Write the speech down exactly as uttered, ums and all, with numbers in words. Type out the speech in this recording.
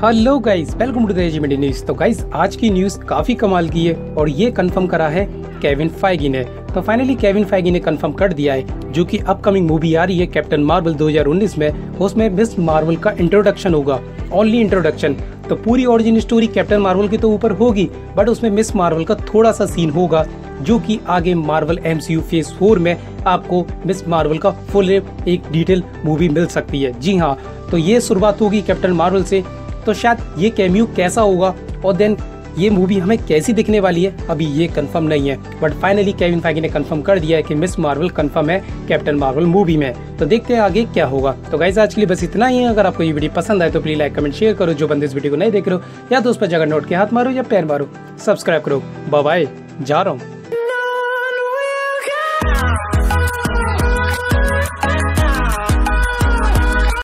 Hello guys, welcome to the regiment news. तो guys आज की न्यूज काफी कमाल की है और ये कंफर्म करा है केविन फाइगी ने। तो फाइनली केविन फाइगी ने कंफर्म कर दिया है जो कि अपकमिंग मूवी आ रही है कैप्टन मार्वल दो हज़ार उन्नीस में, उसमें मिस मार्वल का इंट्रोडक्शन होगा, ओनली इंट्रोडक्शन। तो पूरी ओरिजिन स्टोरी कैप्टन मार्वल के तो ऊपर होगी, बट उसमें मिस मार्वल का थोड़ा सा सीन होगा जो कि आगे मार्वल एमसीयू फेज फोर में आपको मिस मार्वल का फुल एक डिटेल मूवी मिल सकती है। जी हाँ, तो ये शुरुआत होगी कैप्टन मार्वल से। तो शायद ये कैमियो कैसा होगा और देन ये मूवी हमें कैसी दिखने वाली है अभी ये कंफर्म नहीं है, बट फाइनली केविन फाइगी ने कंफर्म कर दिया है कि मिस मार्वल कंफर्म है कैप्टन मार्वल मूवी में। तो देखते हैं आगे क्या होगा। तो गाइस आज के लिए बस इतना ही है। अगर आपको ये वीडियो पसंद आए तो प्लीज लाइक कमेंट शेयर करो। जो बंदे इस वीडियो को नहीं देख रहे हो या तो उस पर जगह नोट के हाथ मारो या पैर मारो, सब्सक्राइब करो। बाय बाय, जा रहा हूँ।